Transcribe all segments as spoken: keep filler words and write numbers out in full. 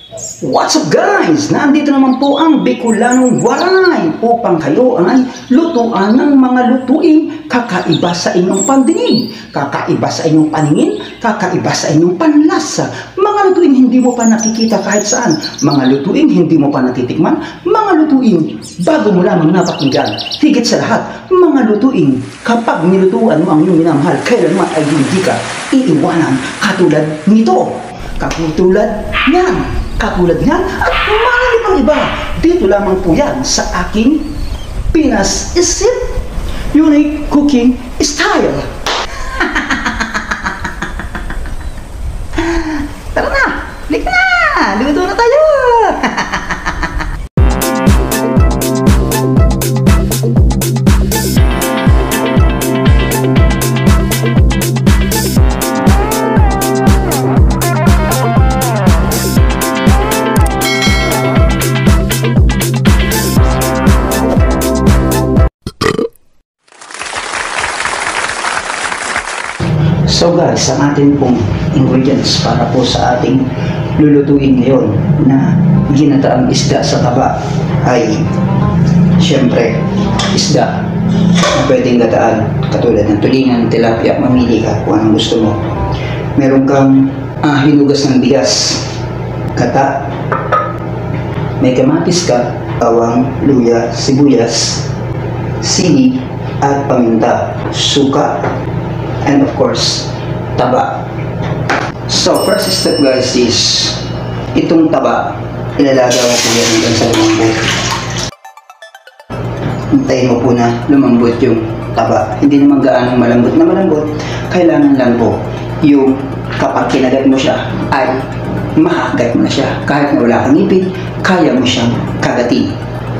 What's up guys? Nandito naman po ang Bicolanong Waray upang kayo ay lutuan ng mga lutuin kakaiba sa inyong pandinig, kakaiba sa inyong paningin, kakaiba sa inyong panlasa. Mga lutuin hindi mo pa nakikita kahit saan, mga lutuin hindi mo pa natitikman, mga lutuin bago mo lamang napakinggan. Higit sa lahat, mga lutuin kapag nilutuan mo ang iyong minamahal, kailanman ay hindi ka iiwanan katulad nito, katulad niyan. Katulad niyan at marami pang iba. Dito lamang po yan sa aking Pinas Isip Unique Cooking Style. Tara na! Lik na! Luto na tayo! So guys, ang ating pong ingredients para po sa ating lulutuin ngayon na ginataang isda sa taba ay syempre isda na pwedeng gataan katulad ng tulingan, tilapia, mamili ka kung anong gusto mo. Meron kang ah, hinugas ng bigas, gata, may kamatis ka, bawang, luya, sibuyas, sili at paminta, suka, and of course, taba. So, first step guys is itong taba, ilalagaw ko yan hanggang sa lumambot. Hintayin mo po na lumambot yung taba. Hindi naman gaanong malambot na malambot. Kailangan lang po yung kapag kinagat mo siya ay makagat mo na siya. Kahit na wala kang ngipin, kaya mo siyang kagatin.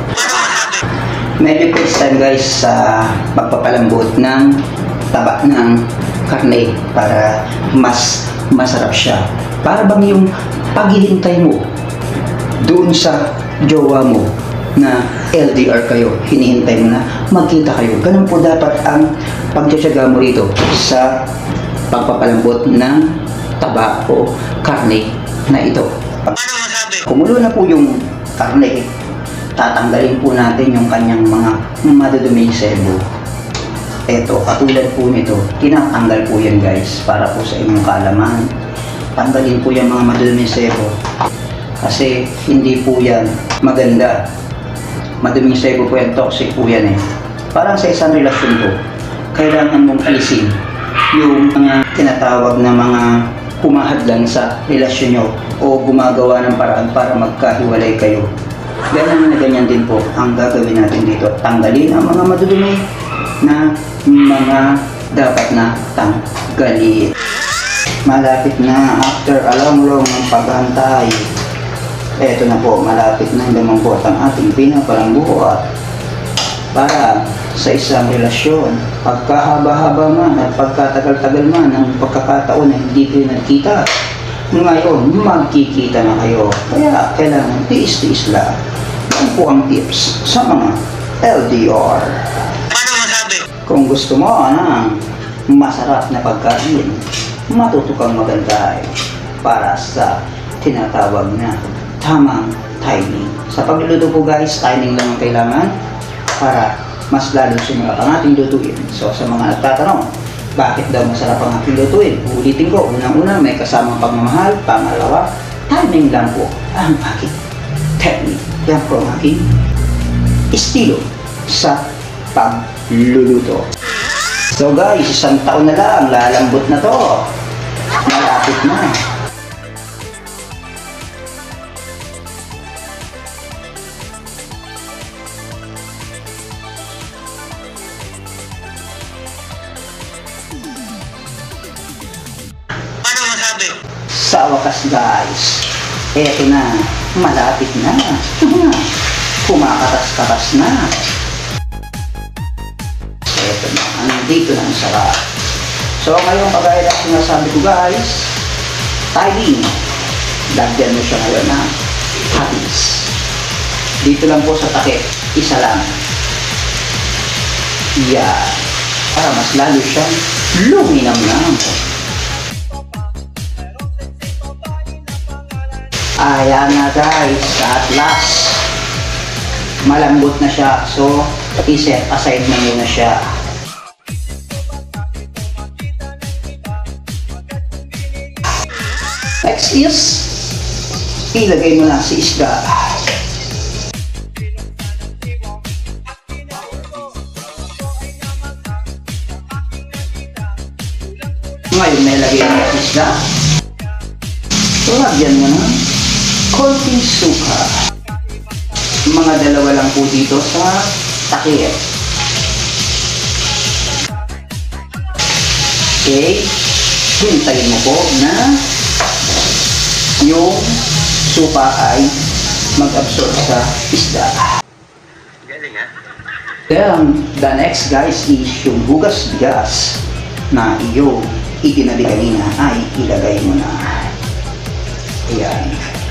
Medyo takes time guys sa pagpapalambot ng taba ng karne para mas masarap siya. Para bang yung paghihintay mo doon sa jowa mo na L D R kayo, hinihintay mo na magkita kayo. Ganun po dapat ang pagtsatsaga mo rito sa pagpapalambot ng taba o karne na ito. Kumulo na po yung karne, tatanggalin po natin yung kanyang mga maduduming sebo. Eto, katulad po nito, tinatanggal po yan guys para po sa inyong kaalaman. Tanggalin po yung mga maduming sebo kasi hindi po yan maganda. Maduming sebo po yan, toxic po yan eh. Parang sa isang relasyon po, kailangan mong alisin yung mga tinatawag na mga humahadlan sa relasyon nyo o gumagawa ng paraan para magkahiwalay kayo. Ganyan na ganyan din po ang gagawin natin dito. Tanggalin ang mga madudumi na mga dapat na tanggalin. Malapit na after a long long ng paghantay. Eto na po, malapit na lumambot ang ating pinapalambot para sa isang relasyon. Pagkahaba-haba man at pagkatagal-tagal man ang pagkakataon na hindi kayo nagkita, ngayon magkikita na kayo. Kaya kailangan tiis-tiis lang. Yan po ang tips sa mga L D R. Kung gusto mo ng masarap na pagkain, matuto kang magantay para sa tinatawag na tamang timing. Sa pagluluto po guys, timing lang ang kailangan para mas lalo sumarap ang ating lutuin. So sa mga nagtatanong, bakit daw masarap ang ating lutuin? Uulitin ko, unang-una may kasamang pagmamahal, pangalawa, timing lang po ang aking technique. Yan po ang aking estilo sa pagluluto. So guys, isang taon na lang, lalambot na to. Malapit na. Sa wakas guys, eto na, malapit na. Kumakatas-katas na. Eto na, andito na ang sarap. So ngayon, kagaya na sinasabi ko guys, timing. Lagyan mo siya ngayon na habis. Dito lang po sa takip, isa lang. Yan. Para mas lalo siyang luminam-nam. Ayan na guys, at last, malambot na siya. So, i-set aside mo muna siya. Next is, ilagay mo lang si isda. Ngayon, nilagay mo si isda. So, lagyan mo ng konting suka. Mga dalawa lang po dito sa takip. Okay. Hintayin mo po na yung suka ay mag-absorb sa isda. Galing ha? Then, the next guys is yung bugas bigas na iyo itinabi kanina ay ilagay mo na. Ayan.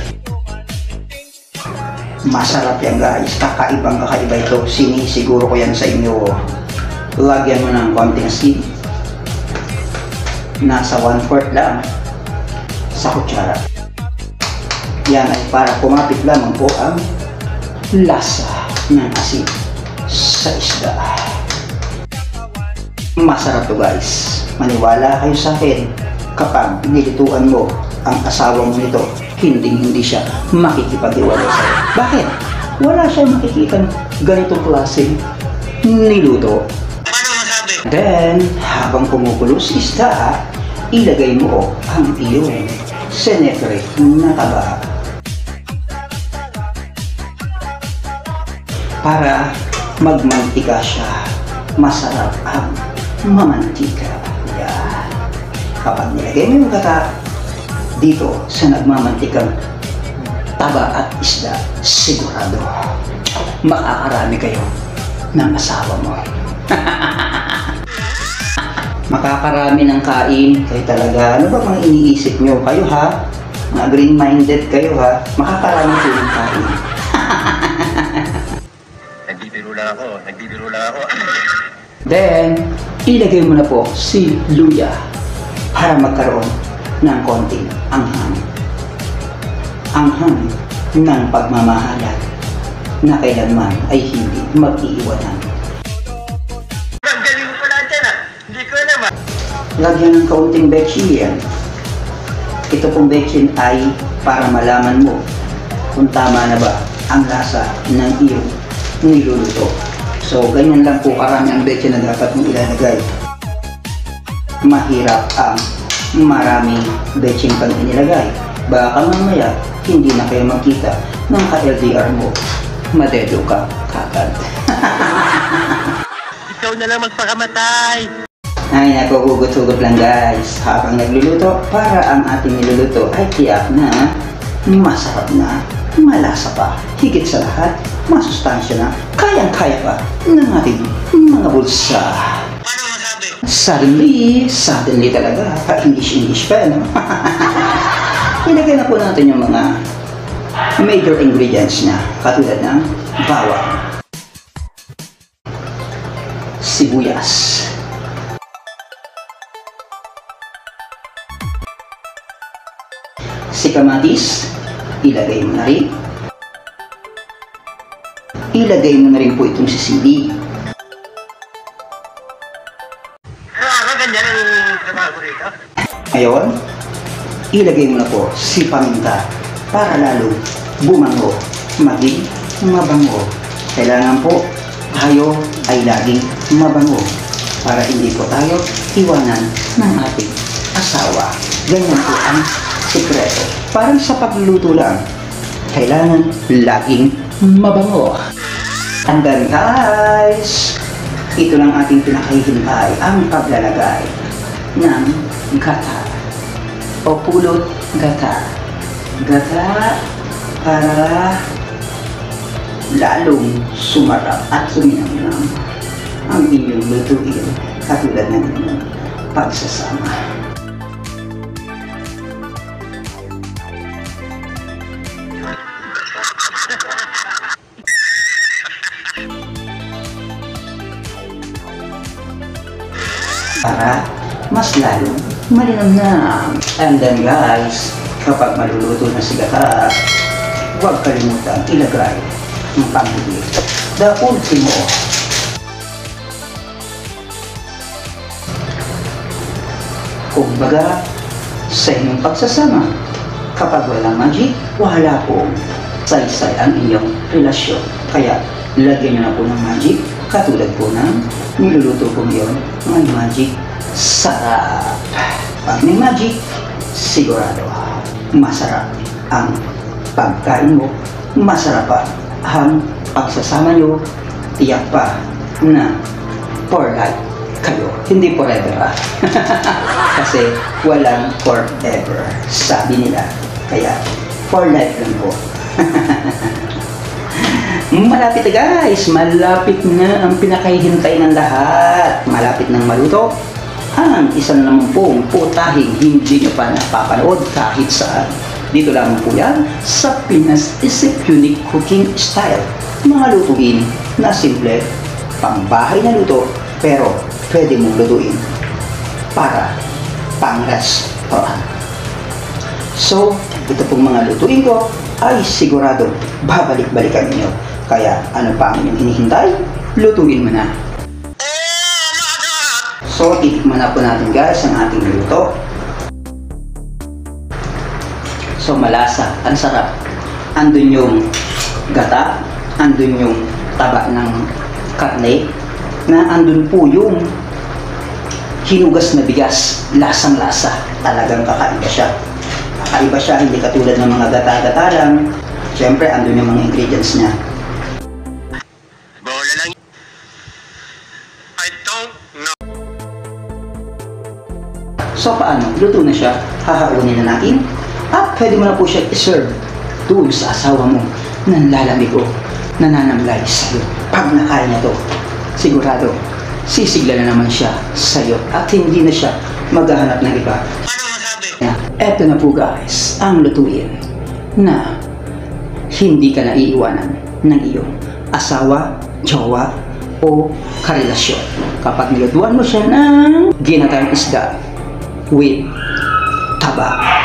Masarap yan guys. Kakaibang kakaiba ito. Sinisiguro ko yan sa inyo. Lagyan mo ng konting asin. Nasa one fourth lang sa kutsara. Yan ay para kumapit lamang po ang lasa ng asin sa isda. Masarap to guys. Maniwala kayo sa akin, kapag nilituan mo ang asawa mo nito, hindi hindi siya makikipag-iwalay sa'yo. Bakit? Wala siya makikita ganitong klaseng niluto. Then, habang kumukulo si isda, ilagay mo ang iyong senefre na taba. Para magmantika siya, masarap ang mamantika. Yan. Kapag nilagay mo yung gata dito sa nagmamantikang taba at isda, sigurado makakarami kayo ng asawa mo. Makakarami ng kain kayo talaga. Ano ba mga iniisip nyo? Kayo ha? Mga green-minded kayo ha? Makakarami kayo ng kain. Nagbibiro lang ako. Nagbibiro lang ako. Then, ilagay mo na po si luya para magkaroon ng konting anghang. Anghang ng pagmamahalan na kailanman ay hindi mag-iiwanan. Lagyan ng kaunting bechin. Ito pong bechin ay para malaman mo kung tama na ba ang lasa ng iyong niluluto. So, ganyan lang po karami ang bechin na dapat mong ilalagay. Mahirap ang maraming bechin pang inilagay. Baka mamaya, hindi na kayo makita ng ka-L D R mo. Madedo ka kagad. Ikaw na lang magpakamatay. Ay, nakuhugot-hugot lang guys habang nagluluto para ang ating niluluto ay tiyak na masarap na, malasa pa, higit sa lahat, masustansya na, kayang-kaya pa ng ating mga bulsa. Paano masabi? Suddenly, suddenly talaga, pa-English-English pa, no? Ilagay na po natin yung mga major ingredients niya, katulad ng bawang, sibuyas, si kamatis, ilagay mo na rin. Ilagay mo na rin po itong sisili. Ah, ganyan ang trabaho ko rito. Ngayon, ilagay mo na po si paminta para lalo bumango, maging mabango. Kailangan po tayo ay laging mabango para hindi po tayo iwanan ng ating asawa. Ganyan po ang sikreto. Parang sa pagluluto lang, kailangan laging mabango. And then guys, ito lang ating pinakahihintay, ang paglalagay ng gata o pulot gata. Gata para lalong sumarap at suminamnam ang inyong lutuin katulad ng inyong pagsasama. Para mas lalong malinamnam. And then guys, kapag maluluto na si gata, huwag kalimutan ilagay ang pambili. The ultimo. Kumbaga, sa inyong pagsasama, kapag walang magic, wala pong saysay ang inyong relasyon. Kaya, lagyan nyo na po ng magic, katulad po ng niluluto ko ngayon, may magic sarap. Pag may magic, sigurado, masarap ang pagkain mo, masarap pa ang pagsasama nyo, tiyak pa na for life kayo, hindi forever ah. Kasi walang forever, sabi nila. Kaya, for life lang po. Malapit na guys, malapit na ang pinakahihintay ng lahat. Malapit nang maluto ang isa na naman pong putahing hindi nyo pa napapanood kahit saan. Dito lang po yan sa Pinas Isip Unique Cooking Style. Mga lutuin na simple, pangbahay na luto, pero pwede mong lutuin para pang-restaurant. So, ito pong mga lutuin ko ay sigurado babalik-balikan ninyo. Kaya ano pa ang inyong hinihintay? Lutuin mo na. So, titikman na po natin guys ang ating luto. So, malasa, ang sarap. Andun yung gata, andun yung taba ng karne, na andun po yung hinugas na bigas, lasang-lasa. Talagang kakaiba siya. Kakaiba siya, hindi katulad ng mga gata-gata lang. Siyempre, andun yung mga ingredients niya. Bola lang. I don't know. So, paano? Luto na siya. Hahaunin na natin. At pwede mo na po siya i-serve doon sa asawa mo na lalamig o nananamlay sa'yo. Pag nakain niya to, sigurado, sisigla na naman siya sa'yo at hindi na siya maghahanap ng iba. Ano masabi? Eto na po guys, ang lutuin na hindi ka naiiwanan ng iyong asawa, jowa, o karelasyon. Kapag nilutuan mo siya ng ginatang isda with taba.